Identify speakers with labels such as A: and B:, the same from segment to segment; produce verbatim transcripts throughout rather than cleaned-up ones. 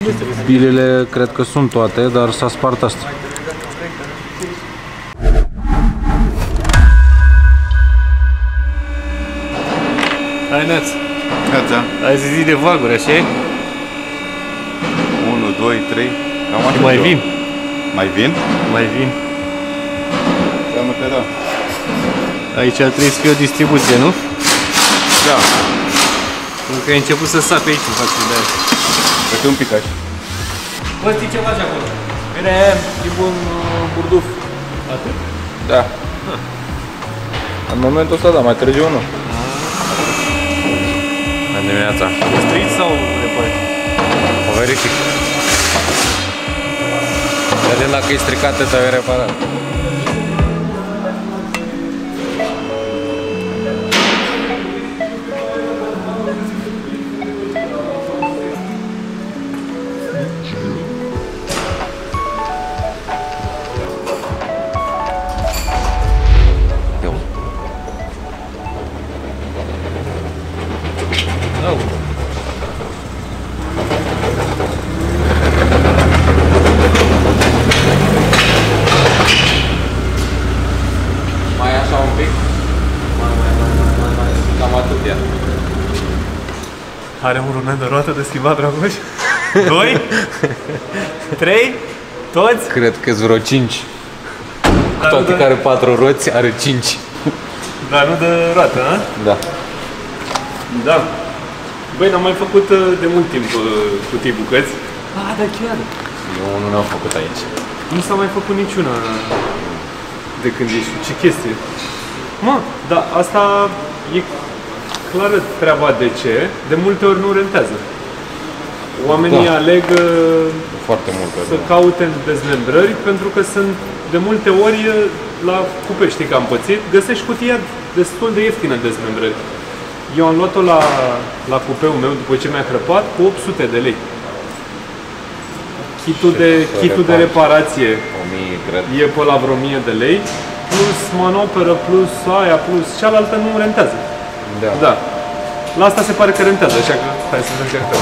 A: Bilele cred că sunt toate, dar s-a spart asta.
B: Hai, Neaț!
C: Neața!
B: Ai zi de vaguri, așa e?
C: unu, doi, trei, cam așa.
B: Mai vin?
C: Mai vin?
B: Mai vin.
C: Seamă că da.
B: Aici ar trebui să fie o distribuție, nu?
C: Da.
B: Încă ai început să sape aici în față de aia.
C: Uite un pic așa.
B: Bă, știi ce faci acolo? Bine, e bun burduf. Atât?
A: Da. În momentul ăsta, da, mai târziu nu.
B: Bună dimineața. E strict sau repari?
A: O verific. Vedem dacă e stricată sau e reparat.
B: Are un rumen de roată de schimbat, Dragoș? Doi? Trei? Toți?
A: Cred că-s vreo cinci. Cu toate
B: de...
A: care patru roți, are cinci.
B: Dar nu de roată, a?
A: Da.
B: Da. Băi, n-am mai făcut de mult timp cutii bucăți. Ah, da, chiar.
A: Eu nu n-am făcut aici.
B: Nu s-a mai făcut niciuna de când ești. Ce chestie. Mă, dar asta e clară treaba de ce. De multe ori nu rentează. Oamenii da. aleg
A: foarte multe
B: să da. caute dezmembrări pentru că sunt de multe ori la cupe, știi că am pățit, găsești cutia destul de ieftină dezmembrări. Eu am luat-o la, la cupeul meu după ce mi-a crăpat cu opt sute de lei. Kitul de, kitul de reparație
A: o mie, cred.
B: E pe la vreo o mie de lei, plus manoperă, plus aia, plus cealaltă nu rentează.
A: Da.
B: Da. La asta se pare că rentează, așa că hai să încercăm.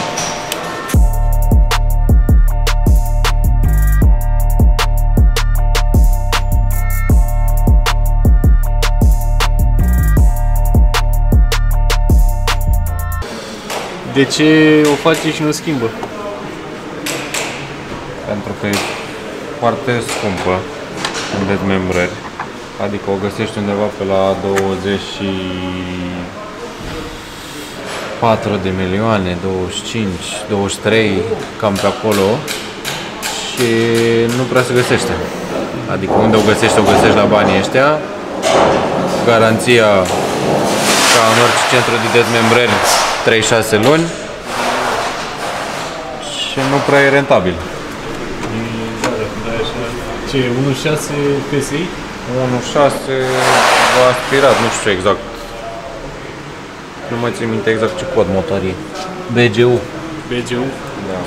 B: De ce o face și nu schimbă?
A: Pentru că e foarte scumpă în dezmembrări. Adică o găsești undeva pe la douăzeci și patru de milioane, douăzeci și cinci, douăzeci și trei, cam pe acolo. Și nu prea se găsește. Adică unde o găsești, o găsești la banii ăștia. Garanția, ca în orice centru de dezmembrări, trei șase luni. Și nu prea e rentabil.
B: Ce, unu șase P S I?
A: unu șase aspirat, nu știu exact. Nu mai țin minte exact ce cod motor e. B G U.
B: B G U?
A: Da.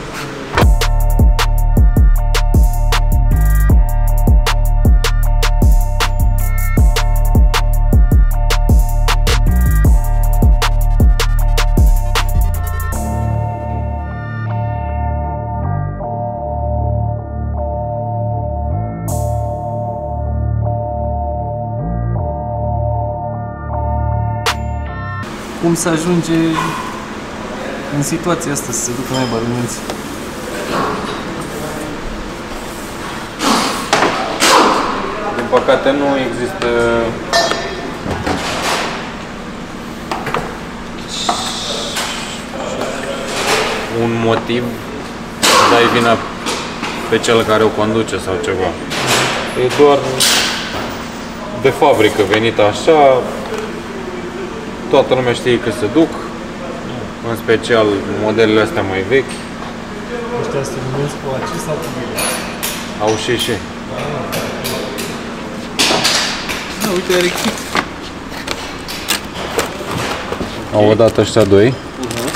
B: Cum să ajunge în situația asta, să se ducă mai bărâneți?
A: Din păcate nu există un motiv să dai vina pe cel care o conduce sau ceva. E doar de fabrică venit așa. Toată lumea știe că se duc, în special modelele astea mai vechi.
B: Ăștia se numesc cu aci sau cu bile?
A: Au și și.
B: Da, uite, are kit.
A: Au dat ăștia doi.
B: Uh-huh.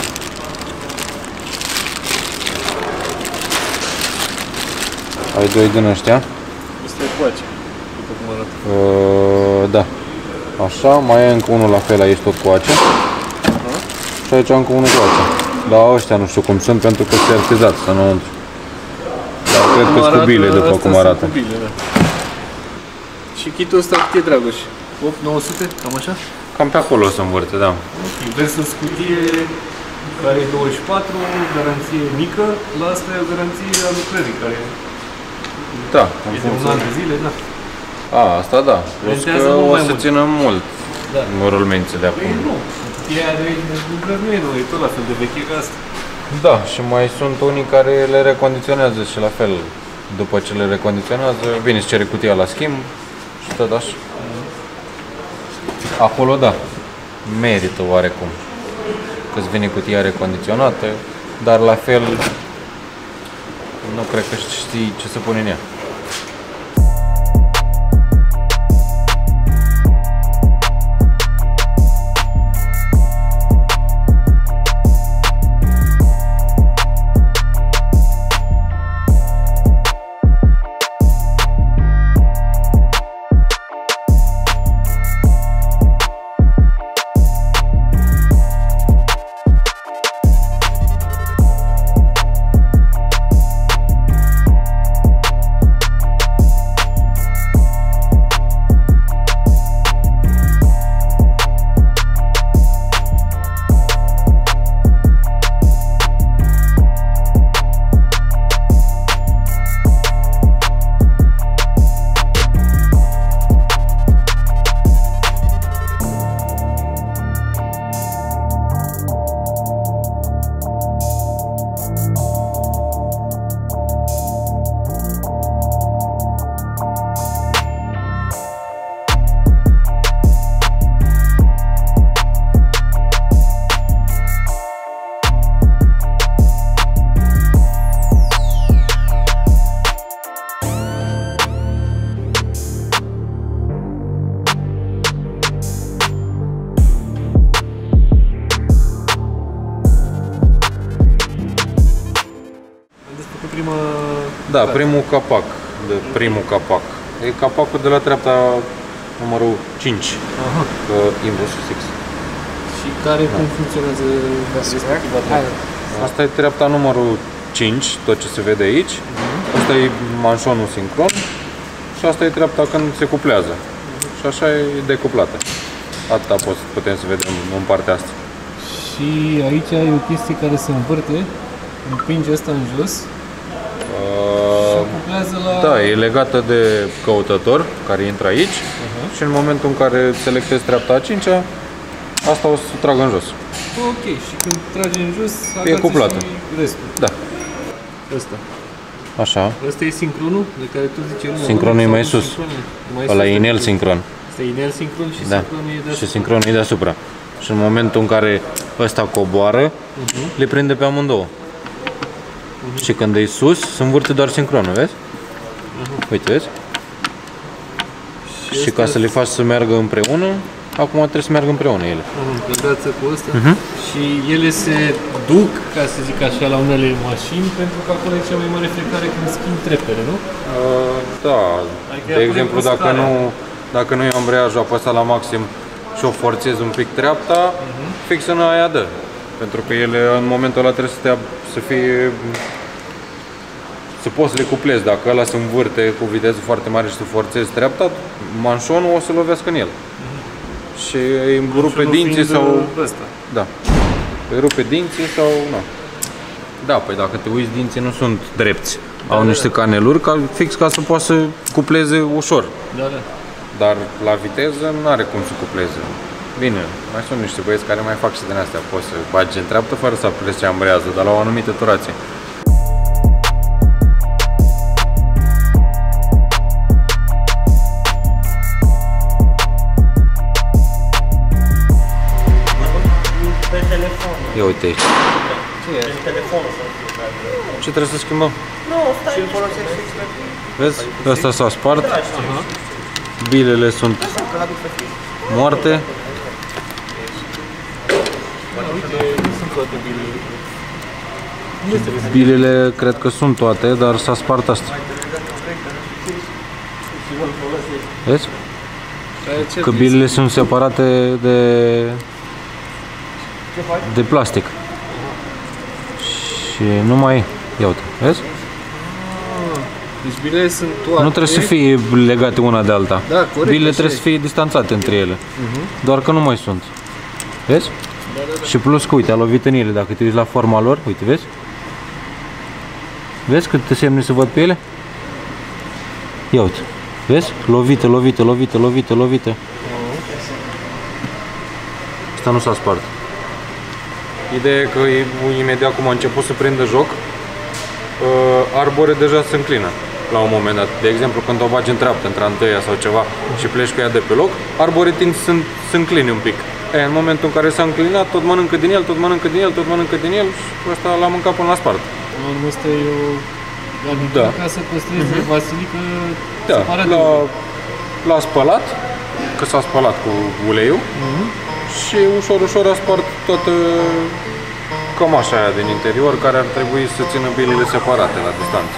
A: Ai doi din ăștia.
B: Ăsta e cu aci, după cum arată.
A: Uh, da. Așa, mai e încă unul la fel aici tot cu ace. Uh-huh. Și aici încă unul cu ace. La ăștia nu știu cum sunt, pentru că sunt artizat, să nu... Dar cred că sunt cubile, după cum arată.
D: Cubile, da. Și kitul ăsta cât e, Dragoș? opt nouă sute? Cam așa?
A: Cam pe acolo se învârte, da.
D: Ok. Versus cutie care e douăzeci și patru, garanție mică, la asta e o garanție a lucrării, care
A: Da,
D: e de un an de zile, da.
A: A, asta da. Plus
D: Rentează
A: că
D: mult
A: o
D: mai
A: să
D: mult.
A: țină mult
D: Da.
A: rulmențe de
D: Păi
A: acum.
D: nu, cutia aia de lucrări nu e nouă, e tot la fel de veche ca asta.
A: Da, și mai sunt unii care le recondiționează și la fel. După ce le recondiționează, bine, îți cere cutia la schimb și tot așa. Acolo da, merită oarecum că-ți vine cutia recondiționată, dar la fel nu cred că știi ce să pune în ea.
D: Prima...
A: Da, primul capac, de primul capac. E capacul de la treapta numărul cinci,
D: Aha.
A: că inversul fix.
D: Și care cum funcționează respectiva treabă?
A: Asta e treapta numărul cinci, tot ce se vede aici. Asta e manșonul sincron și asta e treapta când se cuplează. Și așa e decuplată. Atâta putem să vedem în partea asta.
D: Și aici e o chestie care se învârte, împinge asta în jos și
A: Uh,
D: cuplează la...
A: da, e legată de căutător care intră aici
D: Aha.
A: și în momentul în care selectezi treapta a cincea, asta o să tragă în jos.
D: Ok, și când trage în jos,
A: E
D: agață
A: cuplată.
D: și restul.
A: Da.
D: Ăsta.
A: Așa.
D: Ăsta e sincronul de care tu zici nu.
A: Sincronul e mai sus.
D: Mai
A: Ăla
D: sus
A: e inel
D: decât-
A: sincron.
D: Asta e inel sincron și
A: Da.
D: sincronul e deasupra.
A: Și sincronul e deasupra. Și în momentul în care ăsta coboară,
D: Mhm.
A: le prinde pe amândouă. Și când e sus, se învârte doar sincronul, vezi? Uite, vezi? Și
D: ăsta-
A: ca să le faci să meargă împreună, acum trebuie să meargă împreună ele.
D: Mhm, Cădață cu ăsta.
A: Mhm.
D: Și ele se duc, ca să zic așa, la unele mașini, pentru că acolo e cea mai mare frecare când schimbi treptele, nu?
A: Uh, da,
D: Adică
A: de
D: ea
A: exemplu,
D: pune
A: dacă
D: starea.
A: nu, dacă nu e ambreiajul apăsat la maxim și o forțezi un pic treapta, fix în aia dă. Pentru că ele în momentul ăla trebuie să, te, să fie să poți să le cuplezi. Dacă ăla se învârte cu viteză foarte mare și tu forțezi treapta, manșonul o să lovească în el. Și îi rupe
D: Nu
A: dinții
D: fiind,
A: sau...
D: uh, ăsta.
A: Da. Îi rupe dinții sau... Nu. Da, păi dacă te uiți, dinții nu sunt drepți.
D: Da,
A: Au
D: da,
A: niște caneluri ca, fix ca să poată să cupleze ușor.
D: Da, da.
A: Dar la viteză nu are cum să cupleze. Bine, mai sunt niște băieți care mai fac și din astea. Poți să bagi în treaptă fără să apleci ce ambreiază, dar la o anumită turație.
E: Pe telefon.
A: Ia uite aici.
E: Pe telefon să
A: Ce trebuie să schimbăm?
E: Nu, stai. Și folosești extra.
A: Vezi? Ăsta s-a spart. Bilele sunt moarte. Bilele cred că sunt toate, dar s-a spart asta. Vezi? Că bilele sunt separate de de plastic. Și nu mai... Ia uite, vezi?
D: Deci bilele sunt toate.
A: Nu trebuie să fie legate una de alta.
D: Da, corect.
A: Bilele
D: așa
A: trebuie
D: e.
A: să fie distanțate între ele.
D: Uh-huh.
A: Doar că nu mai sunt. Vezi?
D: Da, da, da.
A: Și plus că, uite, a lovit în ele. Dacă te uiți la forma lor, uite, vezi? Vezi câte semne se văd pe ele? Ia uite. Vezi? Lovită, lovită, lovită, lovită, lovită. Asta nu s-a spart. Ideea e că imediat cum a început să prindă joc, arbore deja se înclină la un moment dat. De exemplu, când o bagi în treaptă, între întâia sau ceva și pleci cu ea de pe loc, arborii tind să se încline un pic. E, în momentul în care s-a înclinat, tot mănâncă din el, tot mănâncă din el, tot mănâncă din el și ăsta l-a mâncat până la spart.
D: Anul ăsta e o... Adică
A: Da.
D: ca să păstrezi uh-huh. vasilică
A: Da,
D: separat de
A: l-a,
D: ulei.
A: l-a spălat, că s-a spălat cu uleiul
D: Uh-huh.
A: și ușor, ușor a spart toată cămașa aia din interior, care ar trebui să țină bilele separate la distanță.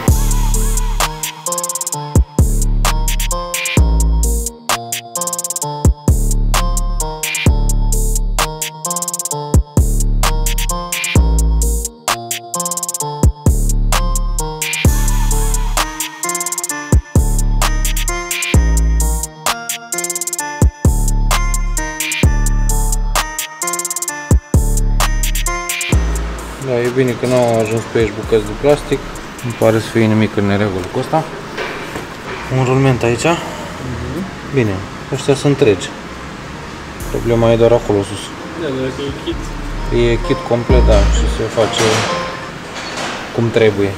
A: Da, e bine că nu au ajuns pe aici bucăți de plastic. Nu pare să fie nimic în neregulă cu asta. Un rulment aici. Mm-hmm. Bine, ăștia sunt întregi. Problema e doar acolo sus.
D: Da, dacă e kit.
A: E kit complet, da, și se face cum trebuie.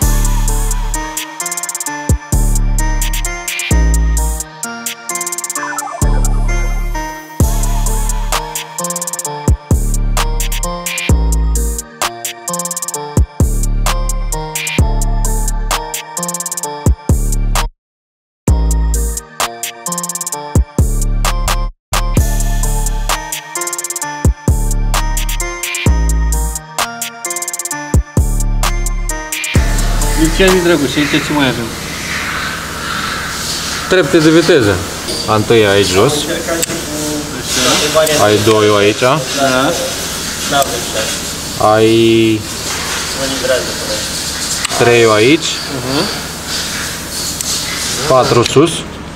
D: Lucian Dragoș, aici ce mai avem?
A: Trepte de viteză. A întâia aici jos. Ai doi aici.
D: Da.
A: Ai trei aici. patru sus.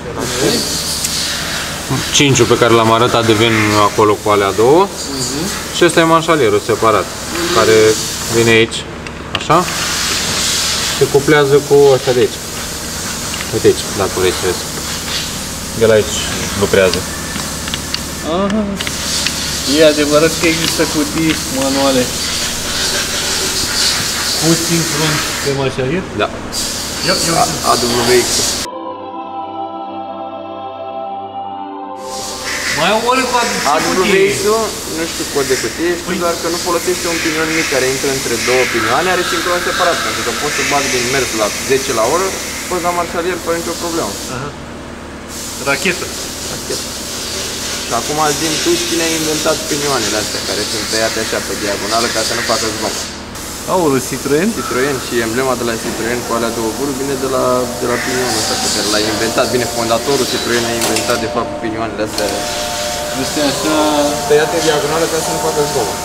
A: cinci pe care l-am arătat devin acolo cu alea două. Și ăsta e manșalierul separat, care vine aici, așa. Se cuplează cu ăsta de aici. Uite aici, dacă vrei să vezi. El aici lucrează.
D: Aha. E adevărat că există cutii manuale cu sincron pe mașalier?
A: Da. A W X.
D: Mai au oare cu
A: A W
D: cutie?
A: X-ul, nu știu cod de cutie, știu doar că nu folosește un pinion mic care intră între două pinioane, are sincron separat, pentru că poți să bagi din mers la zece la oră, poți la marșalier fără nicio problemă.
D: Aha. Rachetă.
A: Și acum zi tu cine a inventat pinioanele astea, care sunt tăiate așa pe diagonală ca să nu facă zgomot.
D: Aoleu, Citroen?
A: Citroen și emblema de la Citroen cu alea două guri vine de la, de la pinionul ăsta pe care l-a inventat. Bine, fondatorul Citroen a inventat de fapt pinioanele astea
D: Este așa...
A: tăiate diagonală ca să nu facă zgomot.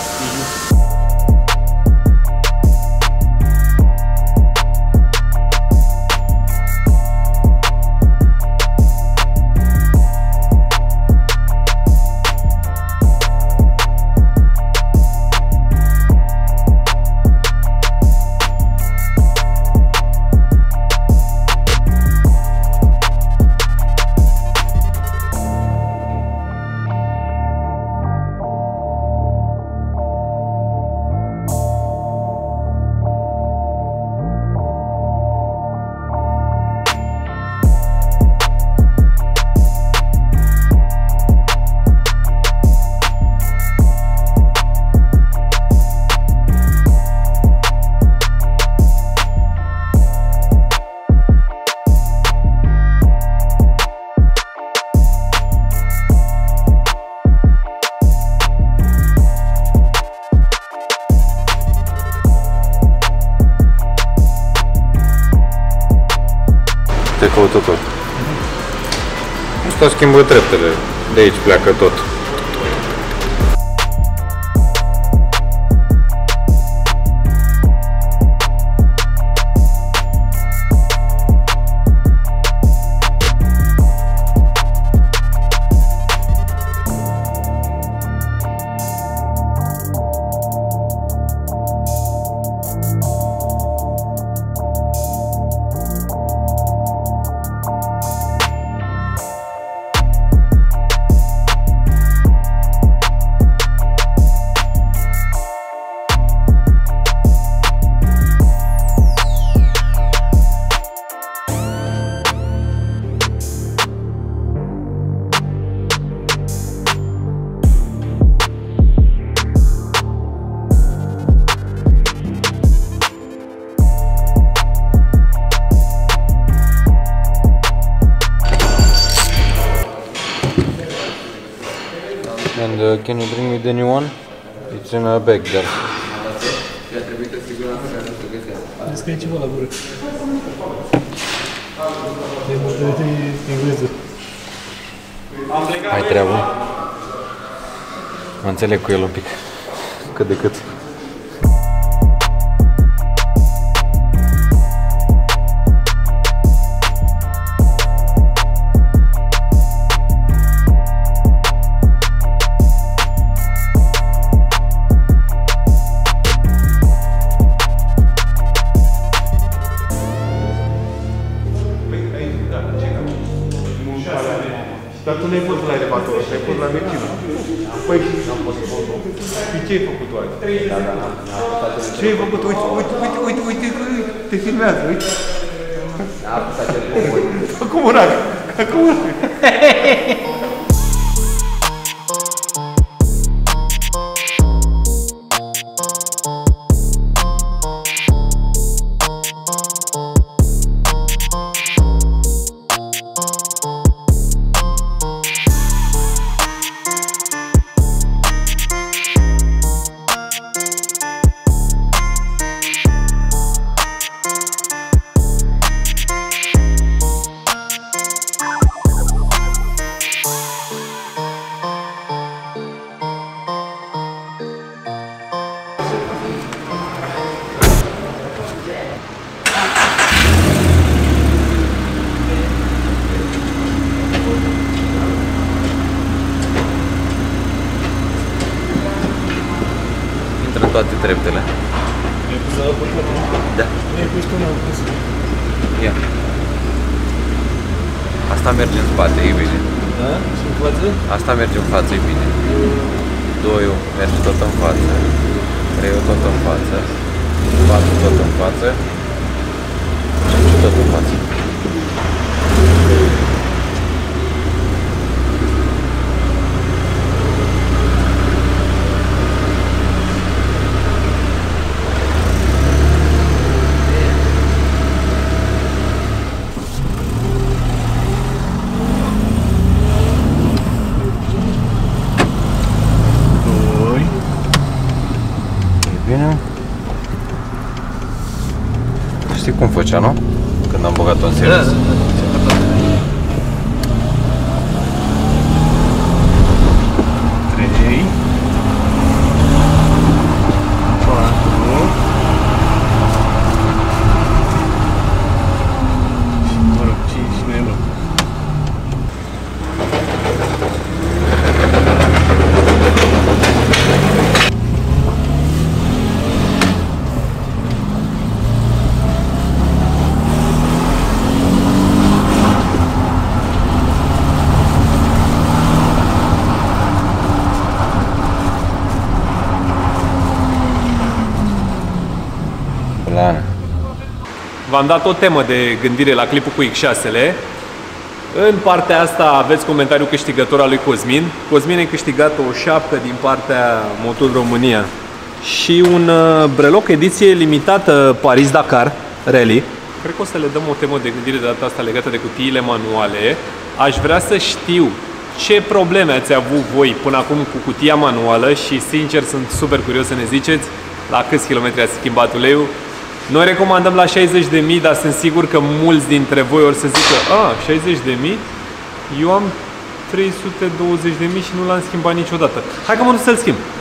A: Te caută tot. Asta schimbă treptele. De aici pleacă tot. And uh, can you bring me the new one? It's in a bag there.
D: Scrie ceva la gură. E modalitate engleză.
A: Ai treabă? Mă înțeleg cu el un pic. Cât de cât.
C: Dar tu n-ai fost la elevator, ai fost la medicină. Păi, și ce ai făcut tu azi? Da, da, da. Ce ai făcut? Uite, uite, uite, uite, uite, uite, te filmează, uite. Da, asta te pui. Acum un ac, acum un ac.
A: Intră în toate treptele.
D: E pus la păcate?
A: Da.
D: E pus până la pus.
A: Ia. Asta merge în spate, e bine.
D: Da? Și în față?
A: Asta merge în față, e bine. doi merge tot în față. trei tot în față. patru tot în față. cinci tot în față. Bine. Știi cum făcea, nu? Când am băgat-o în service.
D: Da, da, da. trei patru mă rog, cinci, nu e loc.
B: V-am dat o temă de gândire la clipul cu X șase-le. În partea asta aveți comentariul câștigător al lui Cosmin. Cosmin a câștigat o șapcă din partea Motul România și un breloc ediție limitată Paris-Dakar Rally. Cred că o să le dăm o temă de gândire de data asta legată de cutiile manuale. Aș vrea să știu ce probleme ați avut voi până acum cu cutia manuală și sincer sunt super curios să ne ziceți la câți kilometri ați schimbat uleiul. Noi recomandăm la șaizeci de mii, dar sunt sigur că mulți dintre voi or să zică a, șaizeci de mii? Eu am trei sute douăzeci de mii și nu l-am schimbat niciodată. Hai că mă duc să-l schimb.